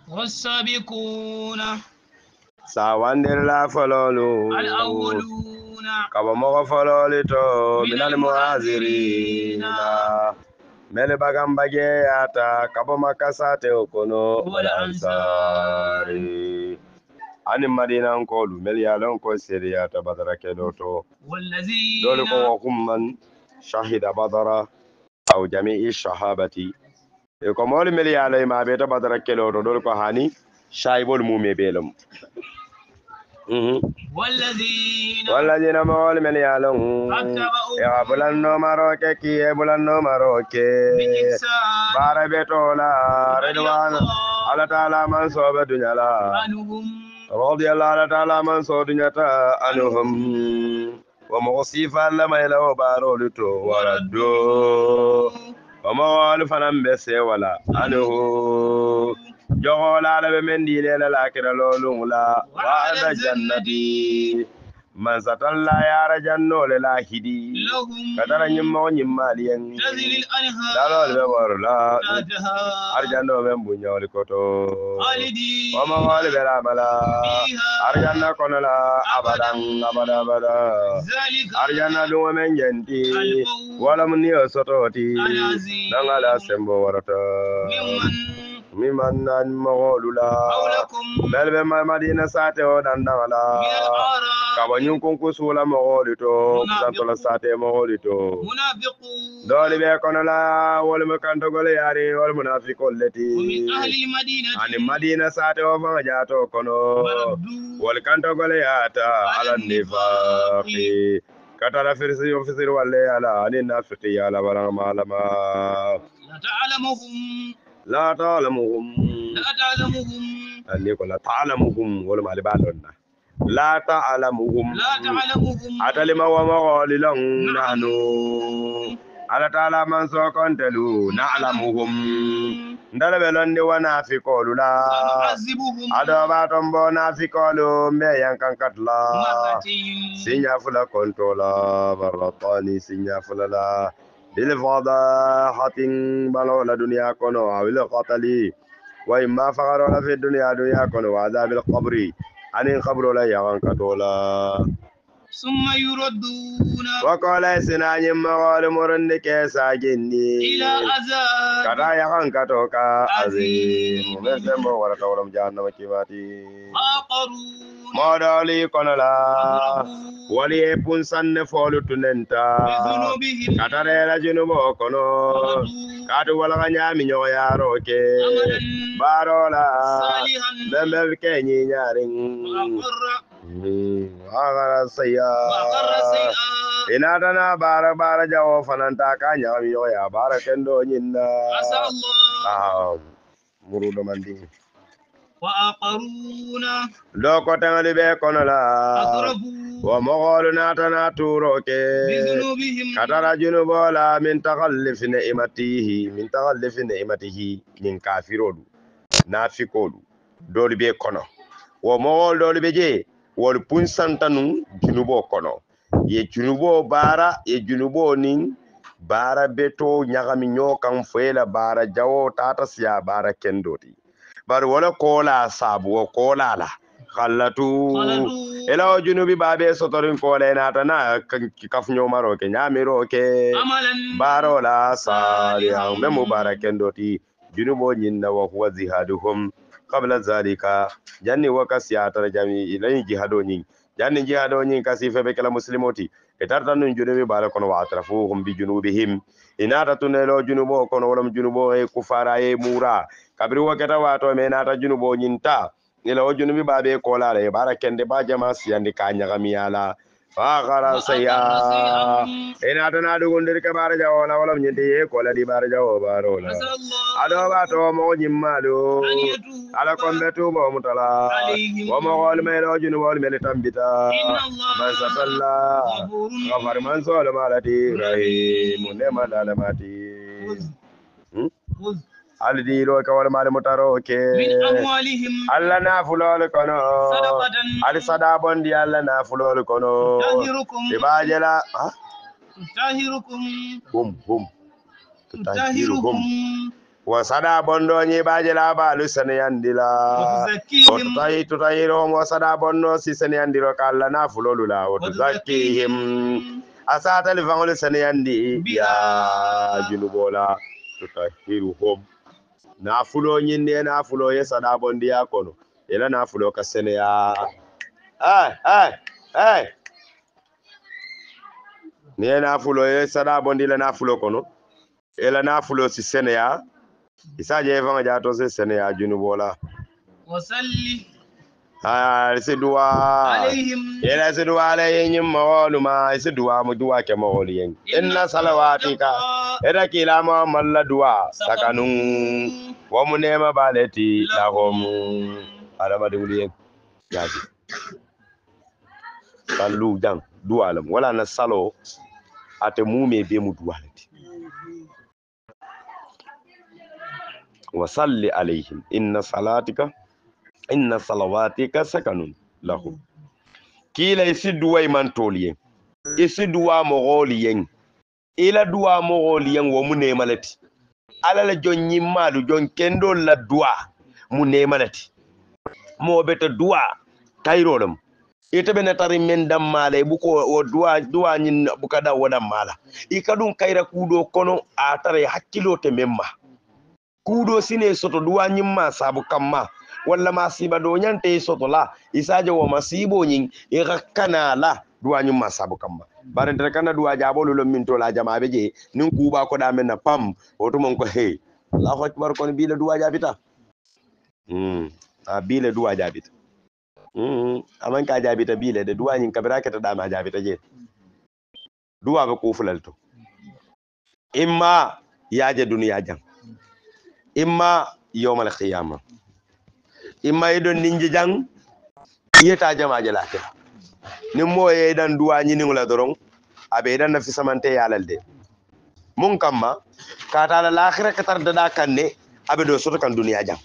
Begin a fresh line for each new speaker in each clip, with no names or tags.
والسابقون
ساوندر لا فلولو
الأولون
كما مغفلولي تو
من
من المهاجرين mele bagam bageyata kabo makasate okono wala ansari ani madina nkolu mele yalon ko seriyata badara kedoto
والذين
dole ko wakumman shahida badara aw jami'i shahabati e ko mol mele yalay ma beta badara kedoto dole ko hani shaybol mume belum والذين مول من يالون يا بلانو ماروكي كي بلانو ماروكي باربيتولا رضوان على تعالى من صوب الدنيا لا رضي الله تعالى من صوب الدنيا عنهم ومغصيفا لما يلو بارولتو وردو وموال فنم بسي ولا عنه جوال على من دي لا كده لولو لا وعد جنتي من ستلا يا رجنو للاهدي كتر نيمو نيمالين دالول بورلا ارجنو من بنيو لكوتو وما قال بلا بلا ارجنا كونلا ابدا ابدا ابدا ارجنا دو من جنتي ولا من يسوتوتي دغلا سمبو ورتا ممن مغوللا بل بما مدينة ساتي ودندغلا كابنيون كونكو سولا مغولتو سانتولا ساتي مغولتو دولي بيكونا لا والمكانتو غولي ياري والمنافقو التي عن المدينة ساتي وفنجاتو كونو والكانتو غولي ياتا على النفاق كتالا فرسي وفسر والي على أن النافقي على برغم علما لا تعلمهم أن يقول لا تعلمهم ولا ما لبالنا لا تعلمهم أتلم وما قالوا نحن على تعالى من سكنتلو نعلمهم ndala belonde wana fi kolu la ado ba tombo na fi kolu me yankan katla sinya fula kontola baratani sinya fula la bil fadahatin balola dunya kono awil qatali wa imma faqara fi dunya kono wa adhabil qabri anin qabru la yankan katola
ثم يردون
وقال سنان مغال مرند كيسا جني
إلى عذاب
كدا يخان كتوكا عظيم ومسلم ورطا ولم جهنم كيباتي
آخرون
مودولي كونلا ولي بنسان فولو تننتا كتاريلا جنوبو كونو كاتو والغنيا مينيو ياروكي بارولا ممبب كيني نيارين وقر السيئة ina tana bara jawo fananta ka nyami yo ya bara kendo nyinda
الله
muru do mandi
وآخرون
loko tangali be kono la
أضربوا
wa mogolu na tana turo ke
بذنوبهم
katara junubo la min takhallif ni'matihi min kafirodu nafikolu doli be kono wo mogol doli be je wol punsantanu junubo kono ye junubo bara ye junubo nin bara beto nyagami nyokan fuela bara jawo tata siya bara kendoti bar wala kola sabu kola la khallatu ela junubi babe sotorin kola nata na kafnyo maroke nyamiro ke baro la salihan me mubarakendoti junubo nyinna wa huwa zihaduhum qabla zalika janni wakasiyata jami ilay jihado nyin janni jihado nyin kasife be kala muslimoti e tartan nun junubi bala kono wa atrafuhum bi junubihim inata tunelo junubo kono wala junubo e kufara e mura kabri wakata wato me nata junubo nyinta ila o junubi babe ko la e barakende ba jama siyandi ka nyagamiyala فاخر سيئا إن أتنا دون ذلك بارجا ولا ولا من يدي كولا دي بارجا وبارولا أدو باتو مو جمالو على كمبتو بومتلا وما قال ميلو جنو قال ميل تنبتا من ستلا غفر من سول مالتي رحيم نما دالماتي aldiro ka wal mal mutaro ke alla na fulol kono al sada bondi alla na fulol kono ibajela
تطهركم
hum tutahiruhum وصدا بندو ني باجي لا بالو سنياندلا
وتزكيهم
تطهيرهم وصدا بندو سي سنيانديرو كالا نافلولو لا وتزكيهم أسات الفانول سنياندي يا جنوبولا تطهيرهم نافلو ني نافلو يصدا بندي يا كونو إلا نافلو كسنيا ni nafulo ye sada bondi la nafulo kono ela nafulo si seneya isaje vanga jato se seneya junubola
وصلي
se duwa
عليهم
ela se duwa la yin mawolu ma se duwa mu duwa ke mawolu yin inna salawatika era kila ma malla duwa sakanun wa munema baleti lahum alama de wuliyen yaji sallu jang duwa lam wala na salo ate mume be mu duwalati wa salli alaihim inna salawatika sakanun lahum kila isi duwa man toliyen isi duwa mogoliyen ila duwa mogoliyen wo mu nemalati ala la jon nyimmalu jon kendo la duwa mu nemalati mo beta duwa kayrodum ite be natari men dammale buko o duwa nyin bukada wodam mala ikadun kayra kudo kono a tare hakkilo te memma kudo sine soto duwa nyimma sabu kamma walla masiba do nyante soto la isaje wo masibo nyin kana la duwa nyimma sabu kamma bare tere kana duwa jabolo lo min to la jama beje nin kuba ko da men na pam oto mon ko hey Allahu akbar kon bi la duwa jabita a bi la duwa jabita aman ka jabita bile de duwa nyin kabira keta da ma jabita je duwa ba ko fulalto imma yaje duniya jam imma yawmal qiyamah imma idon ninji jang yeta jama jalate ni moye dan duwa nyi ni ngula dorong abe dan na fi samante yalalde mun kamma ka ta la akhirah katar da kanne abe do soto kan duniya jam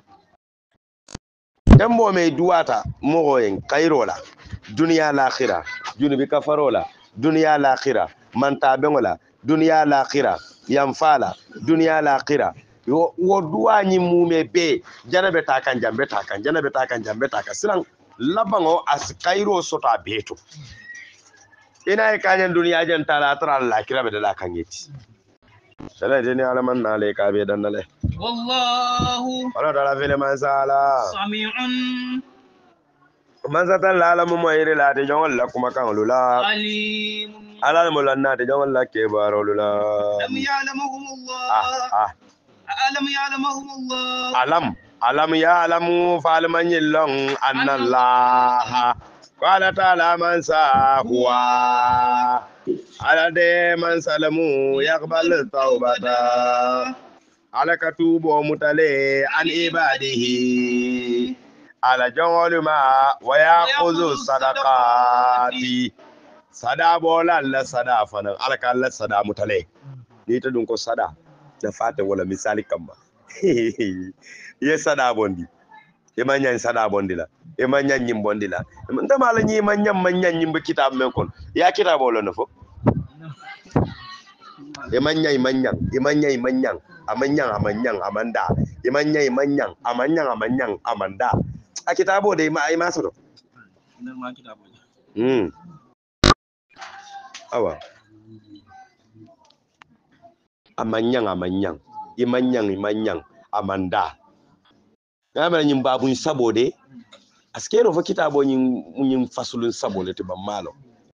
dembo me duwata mogoyen kayrola duniya l'akhira junubi kafarola duniya l'akhira manta bengola duniya l'akhira yamfala duniya l'akhira wo duwa nyi mume be janabe takan jambe takan janabe takan jambe takan silan labango as kayro sota beto ina e kanyan duniya jan tala tara l'akhira be da kan yeti sala deni alaman na le ka be dan le
والله
wala dala fele man sala
سميع
man satan la alamu mo yire la te jongol la kuma kan lula
عليم
alal mo lan na te jongol la ke baro lula
لم يعلمهم الله ألم يعلمهم الله
alam ya alamu fa alman yillon annallaha qala ta'ala man sa huwa ala de man salamu yaqbal tawbata ala katubo mutale an ibadihi ala jongol ma wa yaquzu sadaqati sada bola la sada fanan ala ka la sada mutale ni ta dun ko sada da fata wala misali kamba ye sada bondi e manyan sada bondi la e manyan nyim bondi la nda mala nyi manyan nyim be kitab men kon ya kitab wala no fo e manyan amanda e manyan amanda a kitabo de ma ai masu do awa amanyan imanyan amanda ngama nyim babun sabode askero fo kitabo nyim fasulun sabode te bamalo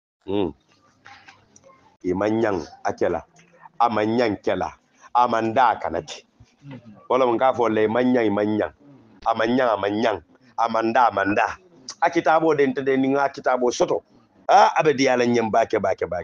imanyan akela amanyan kela amanda kanati wala mun ka fo le manyan amanyan amanda a kitabo de tede ni nga kitabo soto abedi yala nyem bake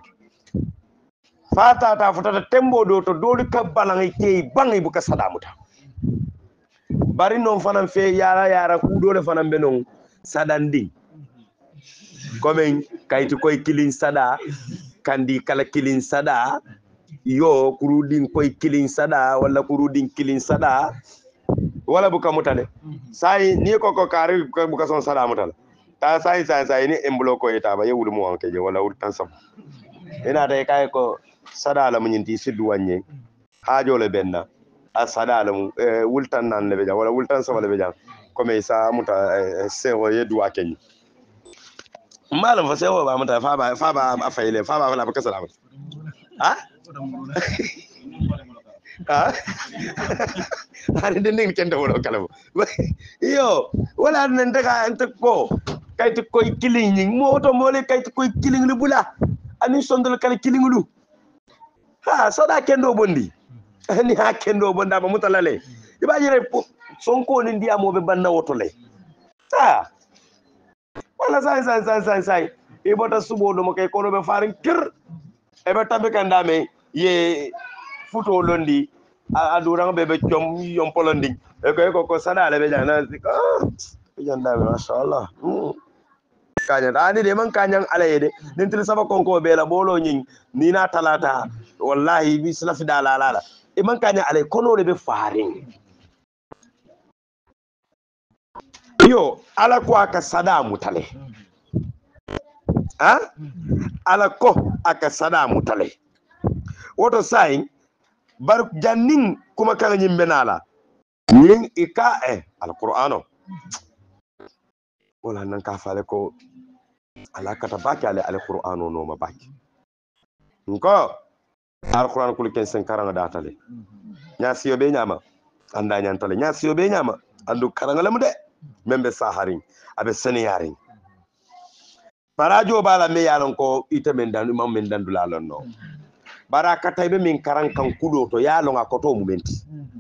fata ta futata tembo do to doli kabbalan ke bangi buka sadamuta bari non fanan fe yara ku dole fanan be non sadandi komen kayti koy kilin sada kandi kala kilin sada yo kurudin koy kilin sada wala kurudin kilin sada wala buka mutale sai ni ko kari buka son sada mutale ta sai ni emblo ko eta ba yewul mo wanke je wala wul tansam ina dai kai ko sada la munyinti siddu wanye hajo le benna asadalum wultan nan le beja wala wultan so le beja comme ça muta sewo yedu akeni malam fa sewo ba muta fa ba afayle fa ba la ba kasala ha ha hari den kende wala kala yo wala nan daga ante ko kayti koy killing moto mole kayti koy killing lu bula ani sondal kala killing lu ha sada kendo bondi ani ha kendo bonda ba mutalale iba jere sonko ni ndiya mo be banna wotole ha wala sai e bota subo do mo kay kono be farin kir e be tambe kandame ye futo londi adura be chom yom polondi e ko sada le be jana janda be mashallah kanya ani de man kanyan alaye de nin til saba konko be la bolo nyin ni na talata wallahi bi slafi da la e man kanya alay kono le be farin yo ala ko aka sada mutale ha ala ko aka sada mutale woto sai bar jannin kuma kan nyimbe nala nin ika alqur'ano wala nan ka fale ko ala kata baki ale alqur'ano no ma baki nko alqur'an kul ken sen karanga datale nyasiyo be nyama anda nyantale nyasiyo be nyama andu karanga lamu de membe saharin abe seniyarin barajo bala me yalon ko ite men dan mam men dan dulalon no baraka taybe min karan kan kudo to yalon akoto mumenti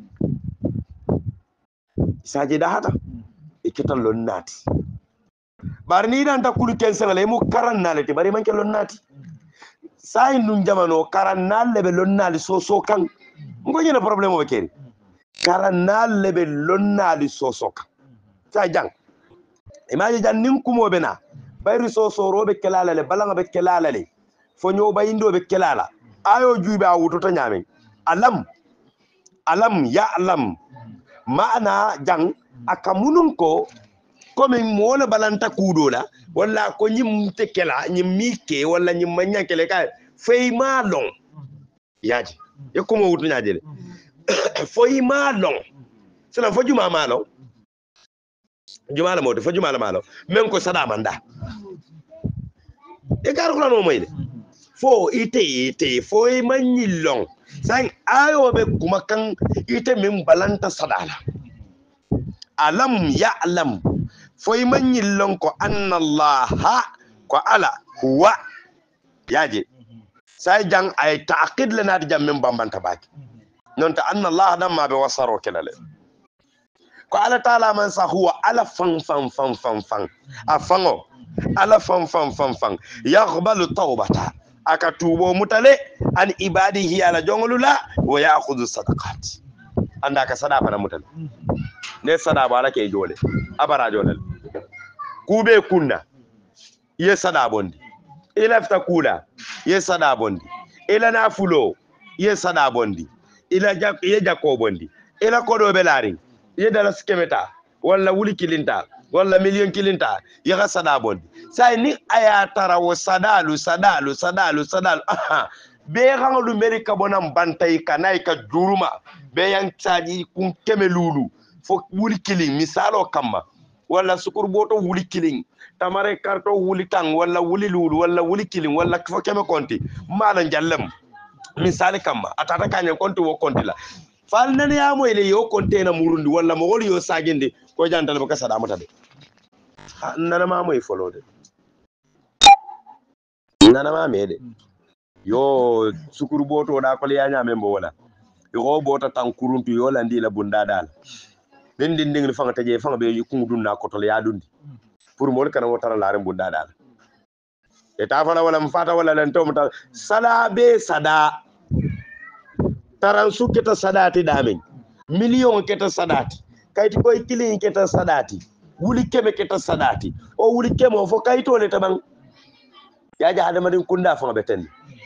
saje da hata ikitan lon nati bar ni dan ta kulu ken sangale mu karan nalete bari man ke lon nati sai nun jamano karan nalle be lon nali so kan ngo nyina problème o keri karan nalle be lon nali so kan sa jang imaji jan nin kumo bena bayri so robe kelala le balanga be kelala le fo nyo bayindo be kelala ayo juube a wuto to nyame alam ya alam maana jang akamunun ko comme mola balanta kudola walla ko nyim te kela nyim mike walla nyim manya kele ka fey ma long yaji e ko mo wuto nyaade foy ma long sala fo juma ma long juma la mode fo juma la malo men ko sada manda e gar ko no moyde fo ite fo manyilong sang ayo be kuma kan ite min balanta sadala alam ya alam fo manyilong ko anna allah ko ala huwa yaje sai jang ay taqid lana di jam min bambanta baki non ta anna allah dam ma be wasaro kelale ko ala taala man sa huwa ala fan afango ala fan yaghbalu tawbata aka tubo mutale an ibadihi ala jongolula wa ya'khudhu sadaqat anda ka sadaqa na mutale ne sadaqa ala ke jole abara jole kube kunna ye sadaqa bondi ila fta kula ye sadaqa bondi ila nafulo ye sadaqa bondi ila ye jako bondi ila kodo belari ye dala skemeta wala wuli kilinta wala million kilinta ya ga sada bondi sai ni aya tara wo sadalu aha be gangalu merika bonam bantay kanay ka juruma be yang taji kun kemelulu fo wuli kilin misalo kamma wala sukur boto wuli kilin tamare karto wuli tang wala wuli lulu wala wuli kilin wala fo keme konti mala jallam misali kamma atata kanyen konti wo konti la fal nan ya moy le yo konte na murundi wala mo wol yo saginde ko jantal baka sada mata de nana ma moy folode nana ma mede yo sukuru boto da ko le ya nyame mbo wala yo bota tan kuruntu yo landi la bunda dal den din ding fanga taje fanga be ku dunna ko to le ya dundi pour mo kana wotara la rem bunda dal e ta fala wala mfata wala lan to mata sala be sada taransu keta sadati damin million keta sadati kayti koy kilin keta sadati wuli keme keta sadati o wuli kemo fo kayto le taban yaja adama din kunda fa beten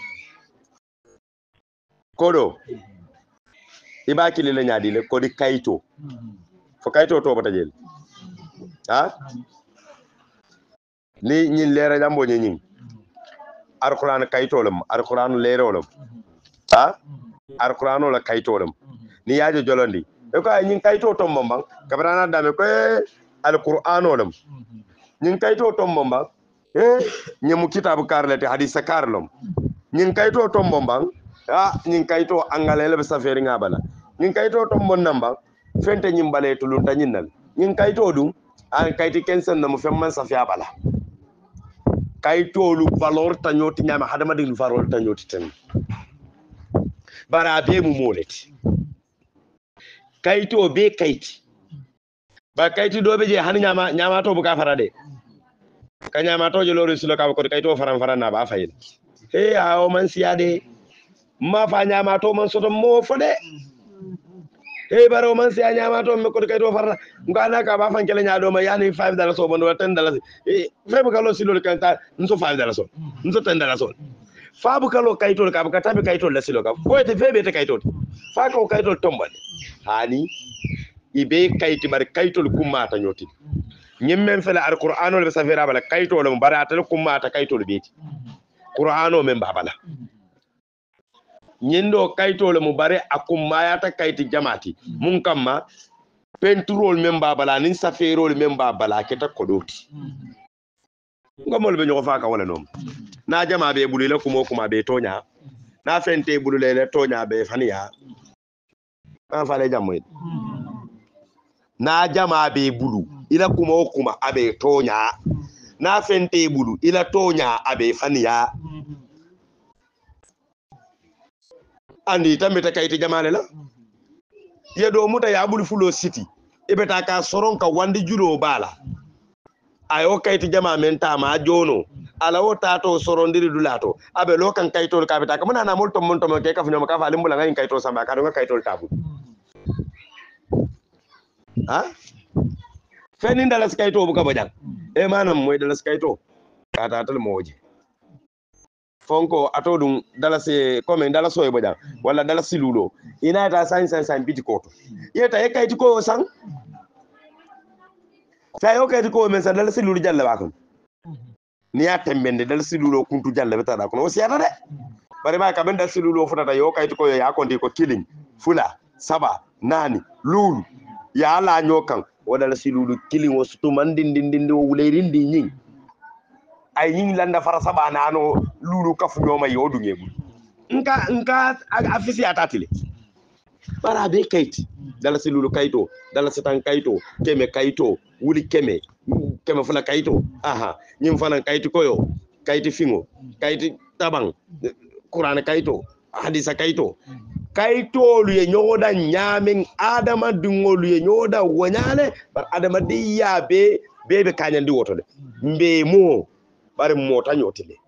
kodo iba kili le nyaadi le kodi kayto fo kayto to bata jel ha ni nyin lera jambo nyin alquran kayto lam alquran lero lam ha alquran la kayto lam ni yajo jolondi e ko nyin kayto tombo mbang kabrana dame ko alquran olam nyin kayto tombo mbang nyemu kitabu karlete hadisa karlom nyin kayto tombo mbang nyin kayto angalele be saferi ngabala nyin kayto tombo namba fente nyim bale tulun tanyinnal nyin kayto dum an kayti kensen no mo femman safiya bala kayto lu valeur tanyoti nyama hadama de valeur tanyoti ten bara be mu moleti kayto be kayti ba kayti do be je han nyama to bu ka farade ka nyama to je lori sulo ka ko kayto faran na ba fayil o man siyade ma fa nyama to man soto mo fode baro man siya nyama to me ko kayto farana ngana ka ba fan kele nyaado ma yani $5 so bondo $10 febe ka lo silo kan ta nso $5 so nso $10 so fabu kalo kayto ka ba tabe kayto la silo ka ko te febe te kayto fa ko kayto tombal hani ibe kayti bar kayto kumma ta nyoti nyimmen fela alqur'ano be safira bala kayto lo barata kumma ta kayto beti qur'ano men babala nyindo kayto le bare akumma ya ta kayti jamati mun kamma penturol men babala nin safirol men babala keta kodoti ngomol be nyoko faka wala nom na jama be bulile kuma be tonya na fente bulile tonya be faniya an fale jamoy na jama be bulu ila kuma abe tonya na fente bulu ila tonya abe faniya andi tambe ta kayti jamale la yedo muta ya bulu fulo city ibeta ka soron ka wandi julo bala ayo kayti jama men tama jono ala wota to sorondiri dulato abe lokan kaytol ka beta ka mona na molto monto ke ka fnyoma ka fa limbula ngai kaytol samba ka do kaytol tabu fenin dalas kayto bu ka bajang manam moy dalas kayto kata tal moje fonko atodum dalase comme dalaso e bajang wala dalasi lulo ina ta san biti koto yeta e kayti ko sang sa yo kayti ko men sa dalasi lulu jalla bakam ni ya tembende dalasi lulo kuntu jalla beta da kono o siata de bari ba ka ben dalasi lulo futata yo kayti ko ya konti ko killing fula saba nani lulu ya la nyokan o dalasi lulu killing o sutu mandindindi o wulerindi nyin ay nyin landa fara saba nano lulu kafu nyoma yodu ngebu nka afisi atatile bara be kayti dalasi lulu kayto dalasi tan kayto keme kayto wuli keme fula kayto nyim fana kayti koyo kayti fingo kayti tabang qur'an kayto hadisa kayto kayto lu ye nyoda nyamen adama dungolu ye nyoda wonyale bar adama diya be kanyandi woto de mbe mo bari mota nyotile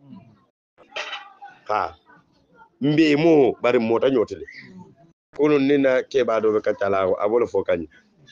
mbe mo bari mota nyotile kono nina keba do be katala abolo fokani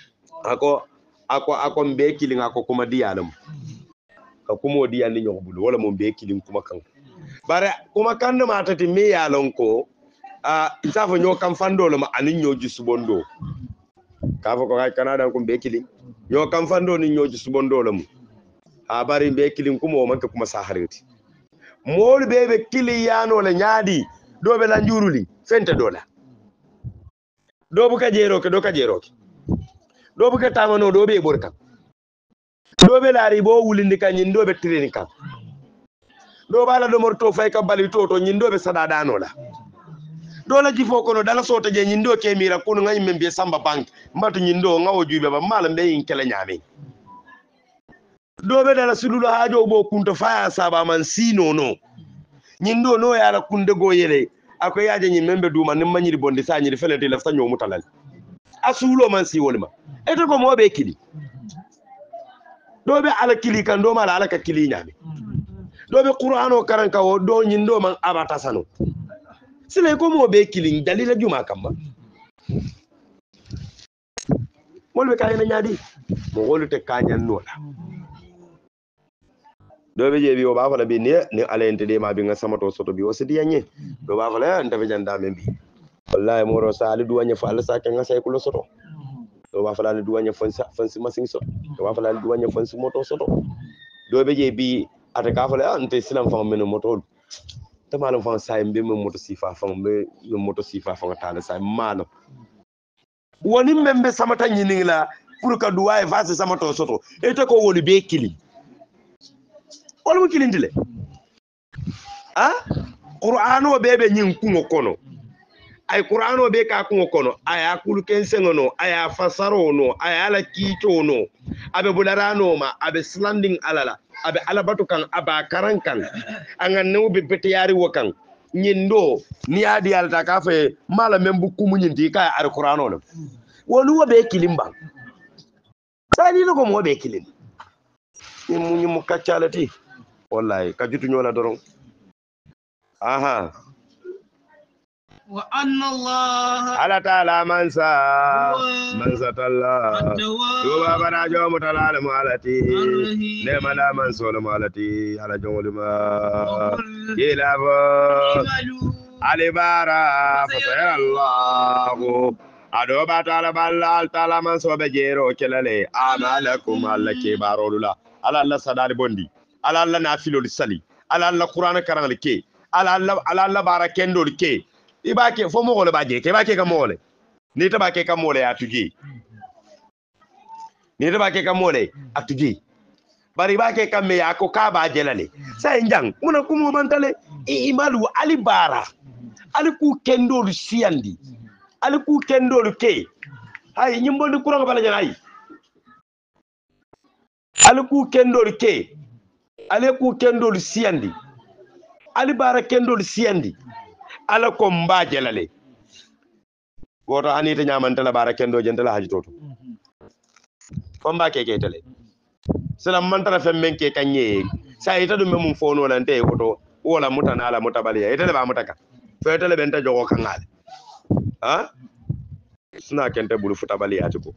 ako mbe killing ako kuma diyalam ka kuma diyandi nyobulu wala mo mbe killing kuma kan bare kuma kan ma tati me yalon ko isafo nyo kam fandolo ma anin nyoji subondo ka fo ko kay kanada ko mbe killing nyo kam fando ni nyoji subondo lam bari mbe killing kuma o manke kuma saharati mol bebe kiliyano le nyaadi dobe la njuruli fente dola dobu ka jeroke do ka jeroke dobu ka tamano dobe borka dobe laari bo wulindi ka nyin dobe tireni ka do bala do morto fay ka bali toto nyin dobe sadadano la dola jifo kono dala sota je nyin do ke mira kunu ngay membe samba bank mbatu nyin do ngawo jube ba mala mbe yin kele nyame dobe dala sululo hajo bo kunto faya saba man sino no nyin do no yara kunde go yele ako yaaje nyin membe duma nim manyiri bonde sa nyiri felete lafta nyomu talal asulo man si wolma eto ko mobe kili dobe ala kili kan do mala ala ka kili nyame dobe qur'ano karanka wo do nyin do man abata sano sile ko mobe kili dalila juma kamba molbe kayena nyaadi mo wolute kanyan nola dobe je bi o ba fala bi ne ala ente de ma bi nga samato soto bi o sidi yanye do ba fala anta be janda men bi wallahi moro sa ali duwanye fa ala sa ka nga say ko lo soto do ba fala ali duwanye fansi masing soto do ba fala ali duwanye fansi moto soto dobe je bi ata ka fala ante silam fa men moto tamalam fa say mbe mo moto sifa fa mbe moto sifa fa ta la say malo woni membe samata nyiningla pour ka duwa e fase samato soto ete ko woni be kili wala mo kilindile qur'ano bebe nyin kungo kono ay qur'ano be ka kungo kono aya kulu kensengono aya fasaro no aya la kito no abe bularano ma abe slanding alala abe alabatu kan aba karankan angan no be betiyari wakan nyindo ni adi alta ka fe mala membu kumu nyinti ka ar qur'ano no woni wo be kilimba sani no ko mo be kilim ni mu kaccalati wallahi kajutu nyola doron aha
wa anna Allah
ala taala mansa talla duba bana jo mutala malati ne mala mansolo malati ala jongol ma ilabo alibara fa sayara Allah ado ba taala balla taala manso be jero kelale amalakum allaki barolula ala Allah sadali bondi ala Allah nafilol sali ala Allah qur'an karangal ke ala Allah barakendol ke ibake fo mo gole baje ke ibake ka mole ni ta bake ka mole atuji ni ta bake ka mole atuji bari ibake ka me yako ka baje lale sai njang muna kumo bantale imalu alibara aliku kendolu siandi aliku kendolu ke hay nyimbol kurango bala jana ay aliku kendolu ke aliku kendolu siandi alibara kendolu siandi ala ko mbaje lale goto hanita nyamantala bara kendo jentala haji toto ko mbake ke tele salam mantara femmen ke kanye sa ita dum mum fono lante goto wala mutana ala mutabaliya ita ba mutaka fetele benta jogo kangal ha suna kente bulu futabaliya tiko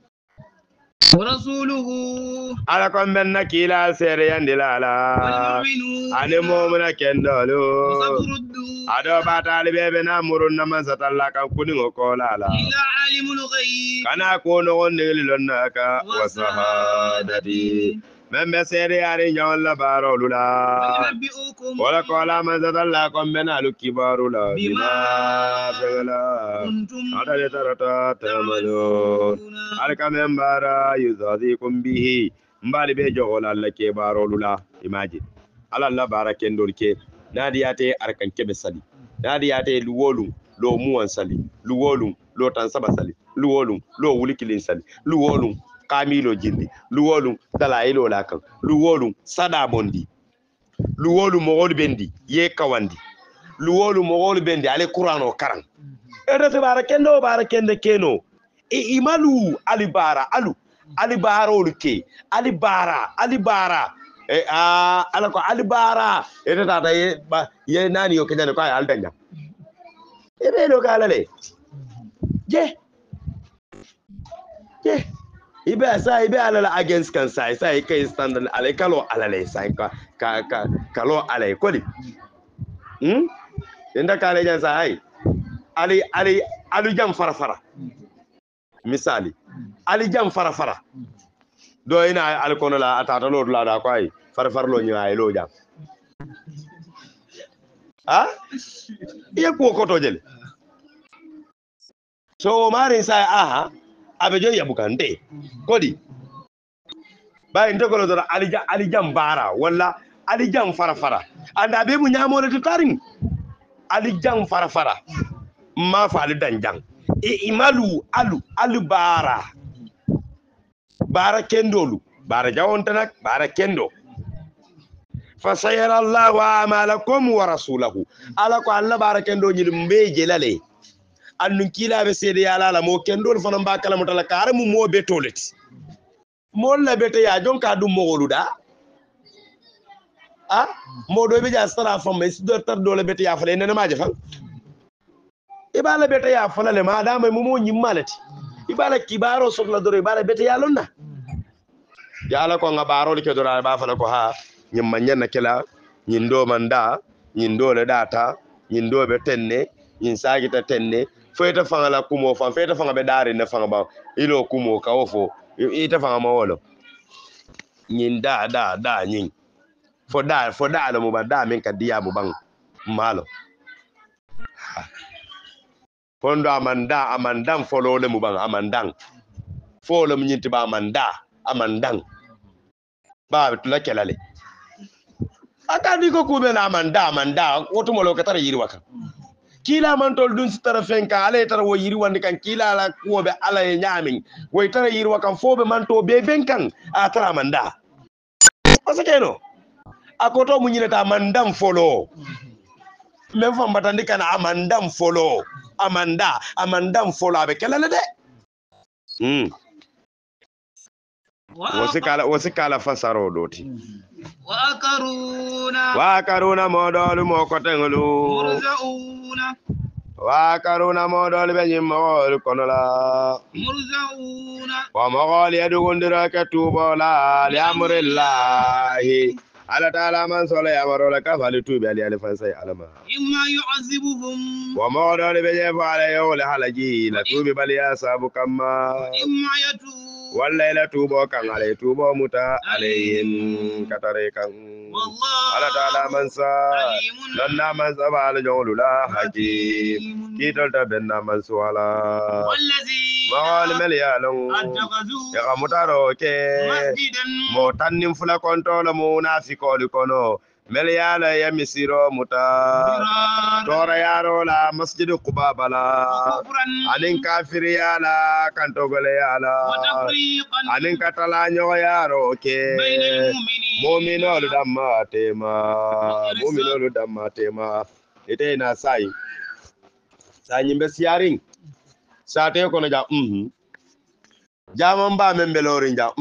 ورسوله
ala ko menna kila sere yandilala ane momuna kendolo ado batali bebe na murun na masatalla kan kuni ngokolala
ila alimul ghaib
kana kono gonde lilonaka wasahadati membe sere yari nyolla barolula wala kola masatalla kon bena lukibarula bima fela ada tarata tamalo alka membara yuzadikum bihi mbali be jogola lake barolula imagine ala Allah barakendol ke nadiyate arkan kebe sali nadiyate luwolu lo muwan sali luwolu lo tan saba sali luwolu lo wulikilin sali luwolu kamilo jindi luwolu dalayilo lakan luwolu sada bondi luwolu mogol bendi ye kawandi luwolu mogol bendi ale qur'ano karan ede barakende keno imalu alibara alibarol ke alibara ala ko alibara ete tata ye nani yo kenyane ko ay aldanya ebe do kala le je ibe ala against kan sai kai stand ala kalo ala le sai kalo ala ko di inda kala jan sai ali jam farafara misali ali jam farafara do ina alkono la atata lo la da ko ay farfar lo nyaay lo jam ye ko ko to jele so mari sai abejo yabukante kodi bay ndogolo do ali jam bara wala ali jam farafara anda be mu nyamo le tarin ali jam farafara ma fa ali danjang imalu alu bara kendolu bara jawonta nak bara kendo fa sayara Allahu amalakum wa rasulahu ala ko Allah bara kendo nyil mbeje lale annun kila be sede yala la mo kendol fana mba kala mutala kare mu mo betoleti mo la bete ya jonka dum mo woluda mo do be ja sara fam is do tar do la bete ya fale nena ma jafal ibala bete ya falale ma dama mo nyimmalati ibala kibaro sokla doro ibala bete ya lonna yala ko ngabaro ke dora ba fala ko ha nyimma nyanna kila nyindo manda nyindo le data nyindo be tenne nyin sagita tenne feta fanga la kumo fan feta fanga be dari ne fanga ba ilo kumo ka ofo ita fanga ma wolo nyin da nyin fo da lo mo ba da men ka diya mo bang malo fondo amandang folo le mubang amandang folo mnyinti ba amandang ba tula kelale akadi ko kube na amanda woto molo katara yiri waka kila man tol dun sitara fenka ale tara wo yiri wandi kan kila la kuobe ala e nyamin wo tara yiri waka fobe man to be benkan atara amanda pasakeno akoto munyinata amandam folo memfa mbatandi kana amandam folo amandam folo abe kelale de wasikala fasaro doti wakaruna modolu mokotengulu
murzauna
wakaruna modolu benyimol konola
murzauna
wa mogol yadugundira ketubola liamrillahi ala taala man sola yamarola kafali tubi ali alifansay alama
imma yu'azibuhum
wa modolu benye fala yole halaji la tubi bali asabu kama
imma yatu
walla ila tubo kan ale tubo muta alayhim katare kan ala taala man sa lanna man sa bal jawlula hakim kital ta benna man suwala
wallazi
wal mel yalon ya mutaro ke mo tannim fula kontola munafiqol kono mel yala ya misiro muta tora yaro la masjid quba bala anin kafir yala kantogole yala anin katala nyo yaro ke mu'minul damma tema ite na sai nyimbe siaring sate ko na ja jaman ba men belorin ja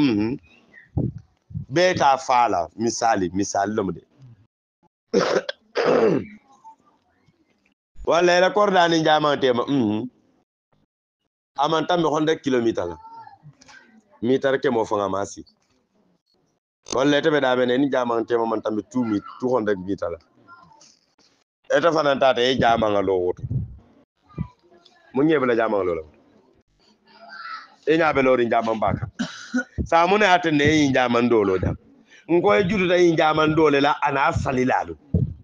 beta fala misali lomde wala la kordani jaman tema aman tambe 100 km la mitar ke mo fanga masi wala tebe da bene ni jaman tema man tambe 200 meter la eta fanan tata e jaman lo woto mun yebe la jaman lo la e nyabe lo rin jaman baka sa mun atene yin jaman dolo jam ngoy jutu da yin jaman dole la ana salilalu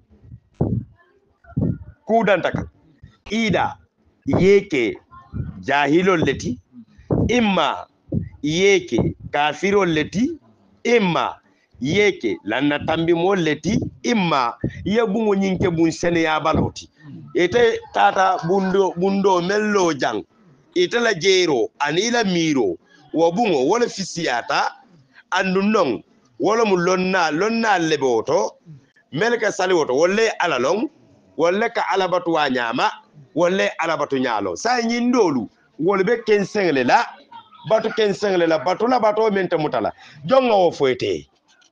kudanta kan ida yeke jahilol leti imma yeke kafirol leti imma yeke lanna tambi mol leti imma yebungo nyinke bun sene ya baloti ete tata bundo mello jang ite la jero anila miro wobungo wala fisiyata andu non wala mu lonna leboto melka saliwoto wolle alalong wolle ka alabatu wa nyama wolle alabatu nyalo sa nyindolu wol be kensengle la batu la bato mente mutala jonga wo foete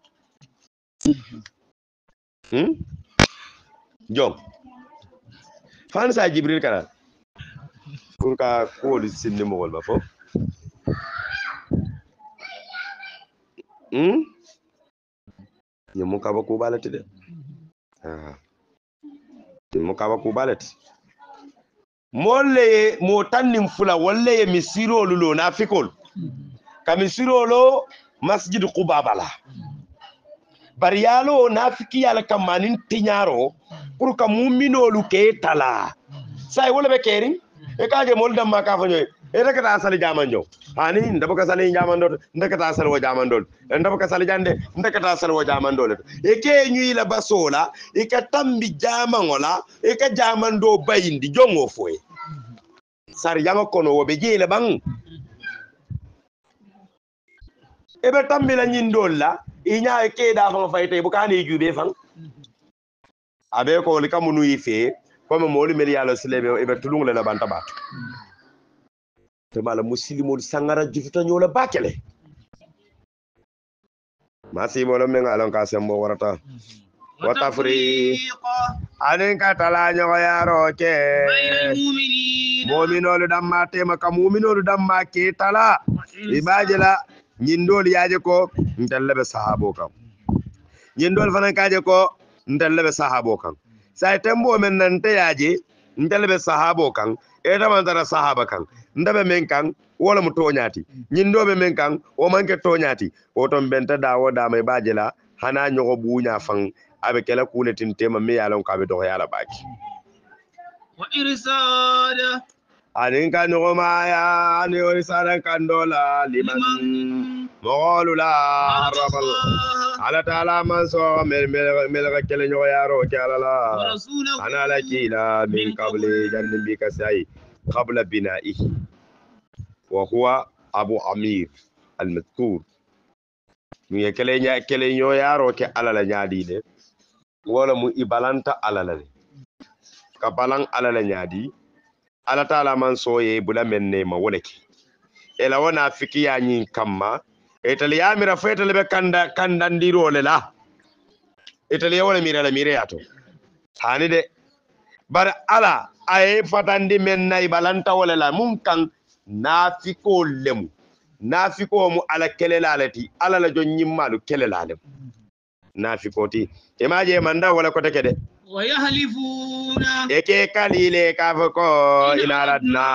jom fan sa jibril kana pour ka ko li sinni mo wol ba fo yemu kaba ko balati de yemu kaba ko balati molle mo tannim fula walle misiro lulo nafikol kamisiro lo masjid quba bala bariyalo nafiki yala kamanin tinyaro pour ka mu'minolu ke tala say wala be kering e kaje mol dam ma ka fanyoy e rek ta sali jamanjo hani ndaba ka sali jamandol ndaka sali wo jamandol ndaba ka sali jande ndaka ta sali wo jamandol e ke nyui la basola e ka tambi jamangola e ka jamando bayindi jongo foye sar yanga kono wo be jele bang e be tambi la nyindol la inya e ke da fa fayte bu kane jube fan abe ko li kamunu yife comme mo li mel yalla silebe e be tulung la banta bat te mala muslimo sangara jufuta nyola bakele masi bolo men alon ka sembo warata wata furi anen ka tala nyo yaro ke mu'minolu damma tema ka mu'minolu damma ke tala ibajela nyindol yaje ko ndellebe sahabo kam nyindol fanan kaje ko ndellebe sahabo kam say tembo men nante yaje ndellebe sahabo kan e tamantara sahaba kan ndabe men kan wala mu toñati nyindobe men kan o manke toñati o ton benta dawo da may bajela hana nyogo buña fan abe kala kuletin tema me yalon ka be do yala baki
wa irsada
anin kan ngoma ya ani orisaran kan dola liman mawlu la rabal ala taala man so mel ga kele nyo yaro kala la ana la kila min qabli jannin bi kasai qabla bina'ihi wa huwa abu amir al madhkur mi kele nyo yaro ke ala la nyaadi de wala mu ibalanta ala la ka balan ala la nyaadi ala taala man soye bula menne ma woleke ela wona fikiya nyin kamma etali yamira fetale be kandandiro le la etali wala mire yato hani de bar ala ay fatandi men nay balanta wala la mun kan nafiko lemu nafiko mu ala kelelalati ala la jon nyimmalu kelelalem nafikoti imaje manda wala ko tekede
ويحلفون
eke kalile kafako inaradna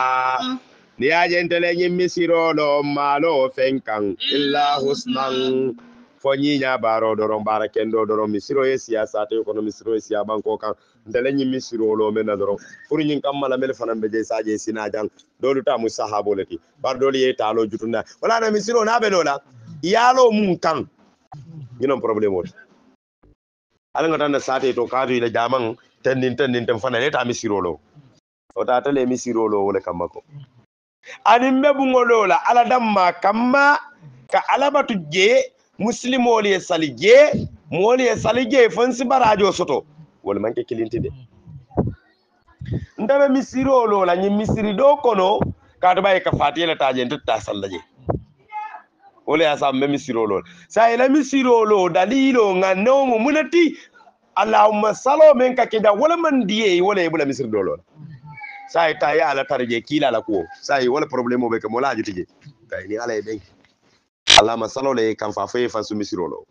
ni ajentele nyimmi sirolo malo fenkan illa husnan fo nyinya baro doron bara kendo doron misiro ye siyasa te ko no misiro ye siya banko kan ndele nyimmi sirolo mena doron pour nyin kamala mel fanan be je saje sinajan dolu ta musahabo lati bar dolu ye talo jutuna wala na misiro na be lola yalo mun kan ñinon problème oti ala nga tan sate to kaatu ila jaman tendin tan fana ne ta misirolo o ta tele misirolo wala kamako ani mebu ngolola ala damma kamma ka alabatu je muslimoli salije moli salije fonsi barajo soto wala manke kilinti de ndabe misirolo la nyi misiri do kono ka to bay ka fatiyela taje ntta sallaje wala ya sam misirolo sa ila misirolo dalilo ngano mu munati allahumma salo men ka kida wala man diye wala yebula misir dolo sai ta ya ala tarje kila la ko sai wala problème be ko mola jutije kay ni ala be allahumma salo le kan fa fe fa su misirolo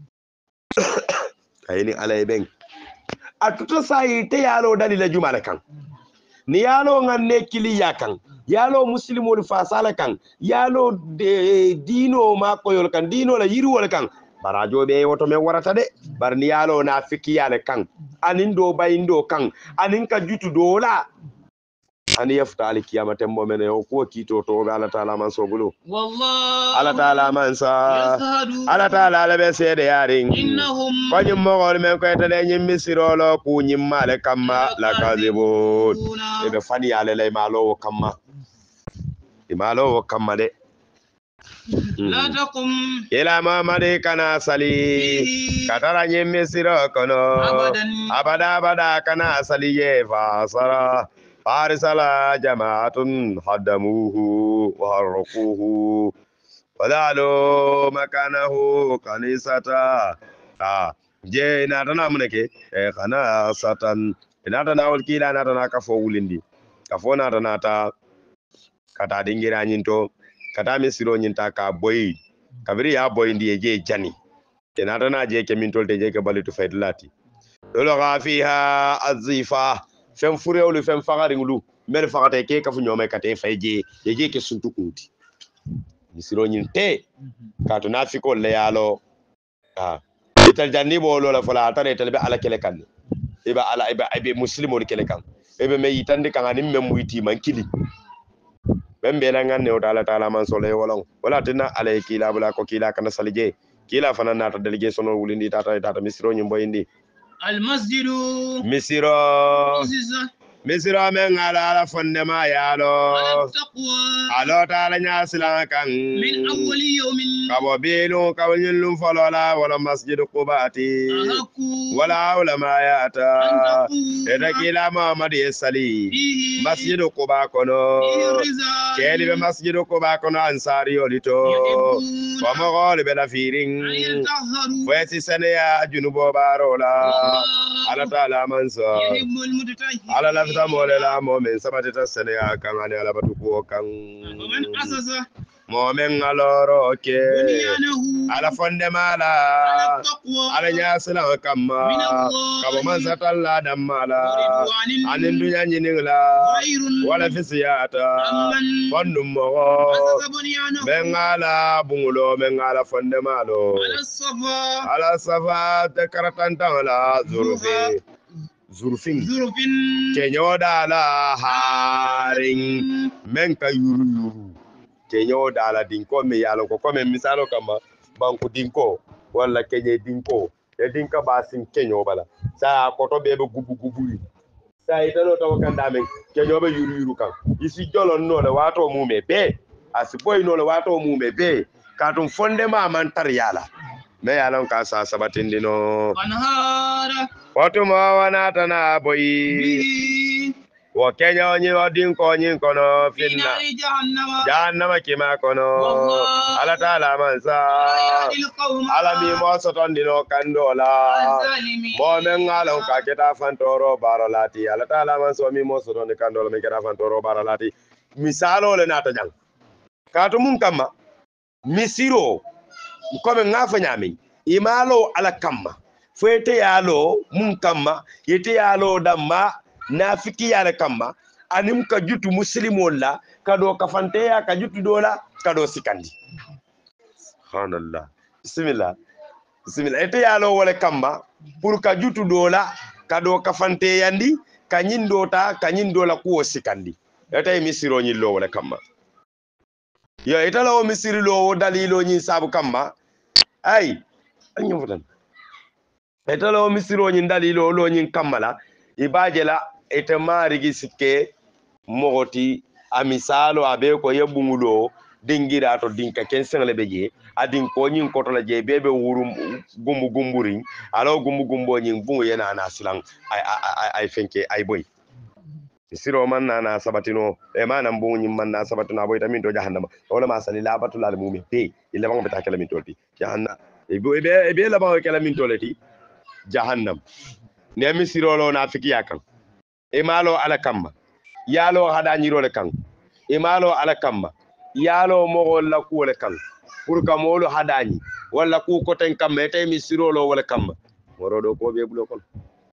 kay ni ala be atuto sai te yalo dalila jumala kan ni yalo nganne kiliya kan yalo muslimol fasala kan yalo dino ma koyol kan dino la yirwol kan barajo be woto me warata de bar ni yalo na fikiyale kan anin do bayindo kan anin ka jutu dola ani yafta al kiyama tembo men o ko kito to ala taala man sogulu
والله
ala taala man sa
يشهد
ala taala la be sede yarin
إنهم
ko nyim mo gol men ko tele nyim misirolo ku nyim male kamma la kazibun e be fani ale lay malo kamma imalo kamma de
لا تقم
ila mamade kana sali katara nyim misiro kono abada kana sali ye fasara farisala jama'atun haddamuhu wa harquhu wadalu makanahu kanisata je ina tana munake kana satan ina tana walkila ina tana kafo wulindi kafo na tana ta kata dingira nyinto kata misiro nyinta ka boy kabiri ya boy ndi je jani ina tana je ke mintol de je ke balitu faydlati dolo ga fiha azifa fem furewlu fem fagaringlu mel fagate ke kafu nyome kate fayje je ke suntu kunti misiro nyinte kato nafiko le yalo ital janni bolo la fala tare talbe ala kele kan iba ala ibe muslimo kele kan ibe me yitande kan anim mem witi man kili bembe la nganne o taala man sole wolon wala tina ala kila bula ko kila kana salije kila fana nata delegation wulindi tata misiro nyimbo indi
المسجد
misiro men ala fondema yalo
على التقوى
alo taala nyasila kan
من أول يوم
kabo belu kawnyulum falola wala masjid qubati
أحق
wala ulama yata
أن تقوم
eda kila muhammad yesali
فيه
masjid quba kono
فيه الرجال
keli be masjid quba kono ansari olito
يحبون
wa mogol be la firing
أن يطهروا
wesi sene ya junubo barola ala taala mansa
يحب المتطهرين
ala lafta molela momen sabatita sene ya kan ani ala batuko kan
ومن أسس
momen aloro ke
بنيانه
ala fonde mala
على التقوى
ala nyasila kamma
من الله
kabo man satalla damala
ورضوان
anin dunya nyiningla
خير
wala fisiyata
أمن
fondum mo
أسس بنيانه
mengala bungulo mengala fonde malo
على الصفا
ala safa te karatanta la zurfin
ظرف
keñoɗa la harin men ka yuru yuru keñoɗa la dinko mi yalo ko comme misalo kama banku dinko walla keñe dinko e dinka basin keño bala sa koto ɓeɓe gubu guburi sa itano taw kandamen keñoɓe yuru yuru kan isi jolon nole wato mume be asi boy nole wato mume be katum fondema man tar yala me yalon ka sa sabatindino
وانهار
Watu wanatana boy
به
wa Kenya nyi odin ko nyi kono
في
finna
نار جهنم
jahannama kima kono
والله
ala taala mansa
لا يهدي القوم
ala mi mo soton dino kandola
الظالمين
mo men ngalon ka keta fantoro barolati ala taala manso mi mo soton kandola mi keta fantoro barolati misalo le nata jang kato mun kama misiro ko men ngafa nyami imalo ala kama fete yalo mun kama yete yalo damma nafiki yale kama anim ka jutu muslimol la kado kafante ya ka jutu dola kado sikandi subhanallah bismillah ete yalo wala kama pour ka jutu dola kado kafante yandi kanyin dola kuwo sikandi ete misiro nyillo wala kama yo ete lawo misiri lo dalilo nyi sabu kama ay anyo futan ete lawo misiro nyi dalilo lo nyi kamala ibajela ete marigi sikke mogoti a misalo abe ko yebungulo dingira to dinka ken sengle beje adin ko nyin koto la je bebe wurum gumburi alo gumbo nyin bungu yena na silang ay fenke ay boy siro man na sabatino e manam bungu nyin man na sabatino boy tamin to jahannama wala ma sali la batul al mumi pe illa bang beta kala min tolti jahanna e be la bang kala min tolati jahannam ne mi siro lo na fiki yakan e malo ala kamma yalo hada nyirole kan imalo ala kamma yalo mo la ku le kan pour ka molo hadani wala ku ko ten kamma tay mi sirolo wala kamma morodo ko be bulo kon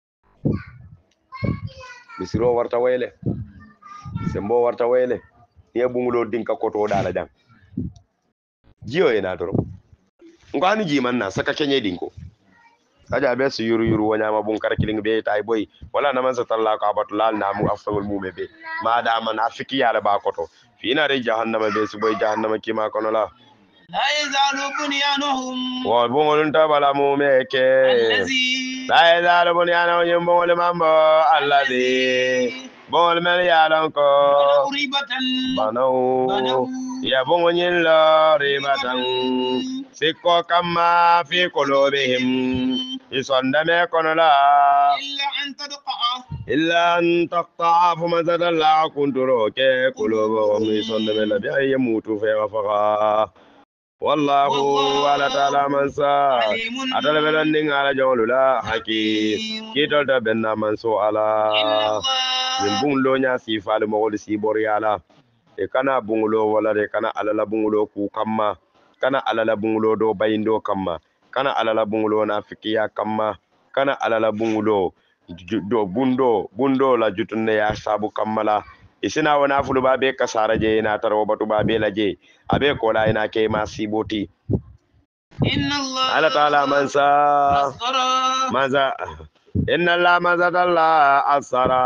mi siro warta wayle sembo warta wayle ye bungulo dinka koto dala jam jiyo ena doro ngani ji man na saka kenye dinko aja be su yuru wanyama bun kar kiling be tay boy wala na man sa talla ka batulal na mu afsangul mume be ma da man afiki yala ba koto fi na re jahannama be su boy jahannama kima kono la
لا يزال بنيانهم
wa bungolun tabala mume ke
الذي
la yazalu bunyana nyum bungol mambo allazi bungol mel yalan ko
بنوا ريبة
banau ya bungol la ribatan sikko kama fi qulubihim isonda me kono la
إلا أن تدقع
إلا أن تقطع فمزد الله كنتروك قلوبهم يصن من لبيع يموتوا في غفغا والله على تعالى منسى
عليم
أتلا بلندن على جول لا حكي كيتل تبنا منسو على
إن
من
الله
بون لو نيا سيفال مغول سيبوري على kana bungulo wala de kana alala bungulo ku kamma kana alala bungulo do bayindo kamma kana alala bungulo na fikiya kamma kana alala bungulo do bundo la jutunne ya sabu kammala isina wana fulu babe kasara je na taro batu babe la je abe ko la ina ke ma siboti
إن الله
ala taala mansa
أسرى
maza inna la maza dalla asara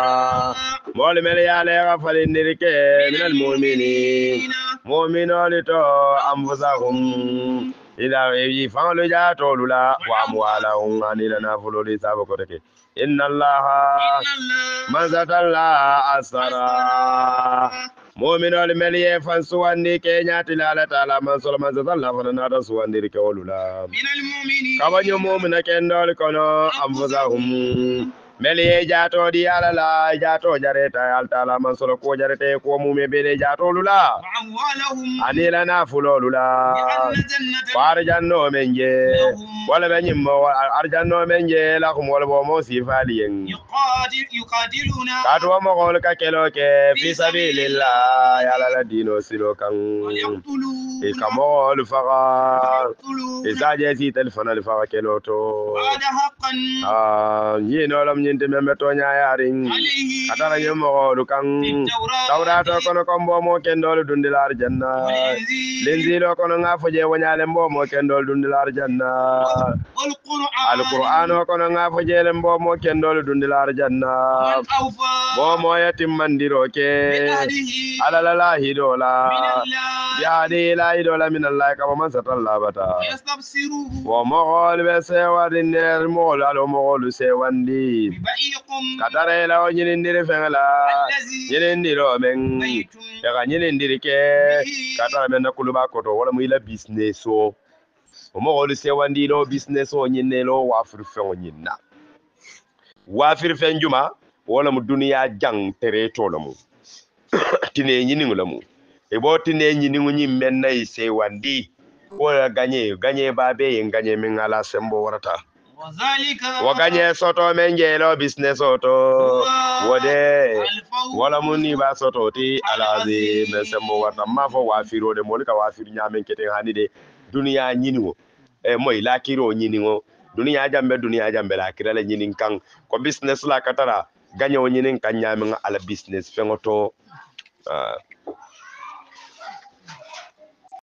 mol mel ya le gafali nirike min al mu'minin mu'minolito anfusahum ila yi fanglo ja tolula wa amwalahum anila nafululi sabo ko teke inna allaha
إن الله
maza dalla asara mu'minol mel ye fan suwandi ke nyati la taala man sol maza dalla fa na da suwandi ke olula
من المؤمنين
kabanyo mu'mina kendol kono anfusahum meli jato di alala jato jareta altala man solo ko jarete ko mume bele jato lula
وأموالهم
anila na fulo lula
بأن جنة
warjanno menje
لهم
wala be nyimmo arjanno menje la ko wala bo mo sifaliyen
يقاتلون
katu mo ko ka kelo ke fi sabilillah yala la dino silo kan
ويقتلون
e kamo lu faga
ويقتلون
e saje si telefona lu faga kelo to
وعد حقا
ah yino lam nyinte memeto nyaarin
عليه
katara nyemo lukan tawrata kono kombo mo kendol dundilar janna linzilo kono ngafoje wonyale mbo mo kendol dundilar janna
والقرآن
alquran kono ngafoje lembo mo kendol dundilar janna
من أوفى
bo mo yatim mandiro ke
بأهله
alala hidola
من الله
biadi la hidola min allah ka man satalla bata
ويستبصره
wo mo gol be sewadi ner mo la lo mo gol sewandi
ببيعكم
katare la o nyindiri fengala
الذي
nyindiro men
بيتم
daga nyindiri ke katara men nakuluba koto wala mu ila business o mo gol sewandi lo business o nyinne lo wa fur fengo nyinna wa fir fenjuma wala mu duniya jang tere to lamu tine nyini lamu e bo tine nyini nyi menna ise wandi wala ganye babe yen ganye min ala sembo warata
وذلك
wa ganye soto men jelo business oto wode
الفوز
wala muni ba soto ti alazi men sembo warata mafo wa firo de molika wa fir nyamen kete hanide duniya nyini wo e moy la kiro nyini wo duniya jambe la kirala nyini kan ko business la katara ganye wo nyini kan nyamen ala business fengoto